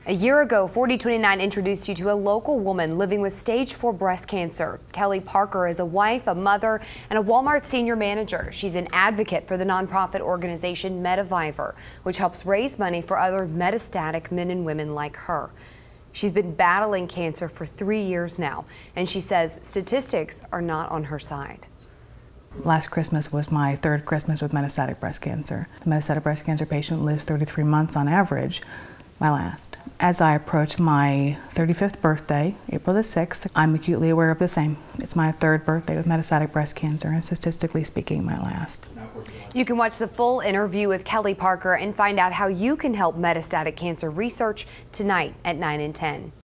A year ago, 4029 introduced you to a local woman living with stage 4 breast cancer. Kelly Parker is a wife, a mother, and a Walmart senior manager. She's an advocate for the nonprofit organization Metaviver, which helps raise money for other metastatic men and women like her. She's been battling cancer for 3 years now, and she says statistics are not on her side. Last Christmas was my third Christmas with metastatic breast cancer. The metastatic breast cancer patient lives 33 months on average. My last. As I approach my 35th birthday, April the 6th, I'm acutely aware of the same. It's my third birthday with metastatic breast cancer, and statistically speaking, my last. You can watch the full interview with Kelly Parker and find out how you can help metastatic cancer research tonight at 9 and 10.